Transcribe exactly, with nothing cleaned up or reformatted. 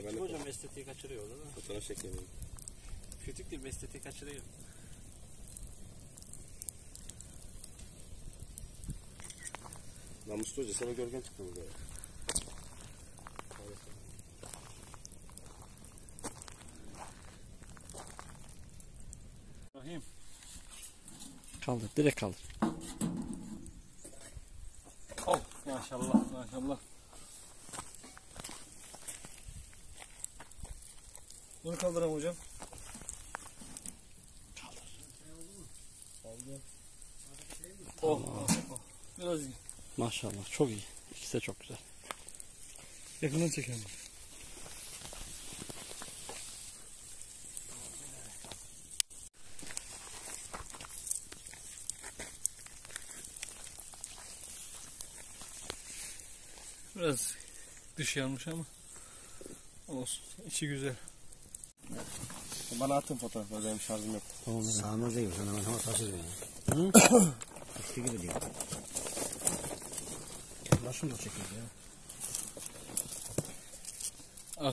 ben Küçük hocam estetiği kaçırıyor orada da. Fotoğraf çekeyim. Küçük değil mi? Estetiği kaçırıyor. Namuslu Hoca sana gölgen çıktı burada. Rahim. Kaldır, direkt kaldır. Oh maşallah maşallah. Bunu kaldıralım hocam. Kaldır. Kaldı. Oh, oh, oh. Biraz iyi. Maşallah çok iyi. İkisi de çok güzel. Yakından çekelim. Biraz dış yanmış ama olsun. İçi güzel. Bana atın fotoğrafları, benim şarjım yok. Tamam. Sağımız değil, sen hemen hava taşır beni. Hı? Üstü gibi diyor. Başım da çekiyor ya.